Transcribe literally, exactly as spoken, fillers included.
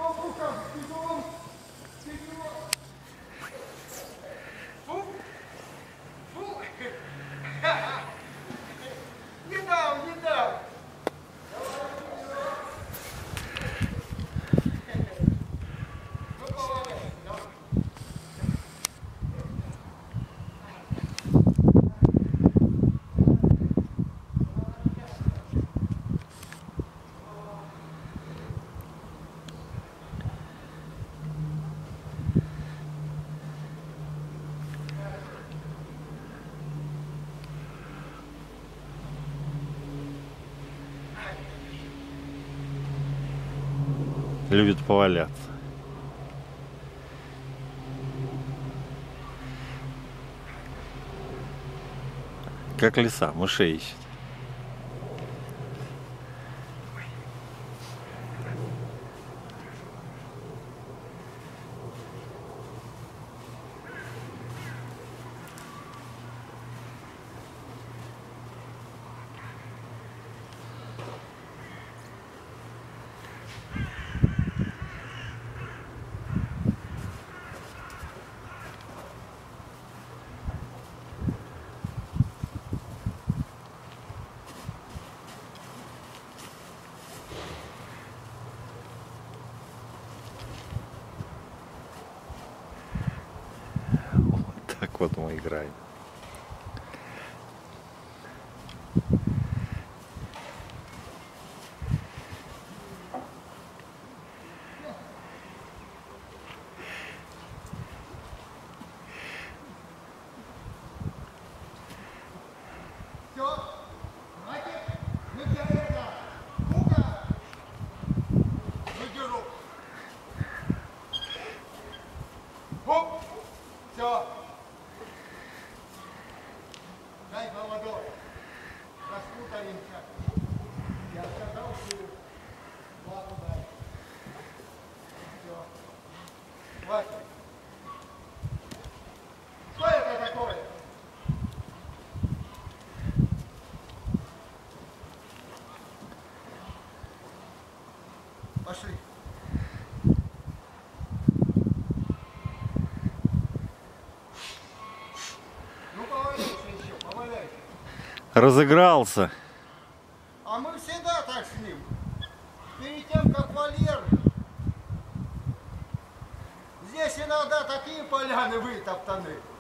Не дам, не дам. Любит поваляться. Как лиса, мышей ищет. Так вот мы играем. Все. Дай молодой. Распутаемся. Я сказал, что лапу дай. Все. Хватит. Что это такое? Пошли. Разыгрался. А мы всегда так с ним. Перед тем, как вольер. Здесь иногда такие поляны вытоптаны.